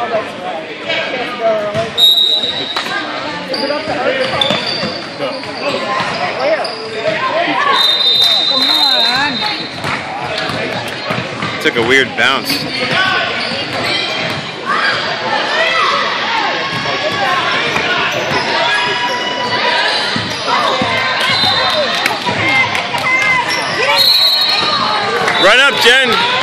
Is it up to Earth? No. Where? Come on. Took a weird bounce. Run up, Jen.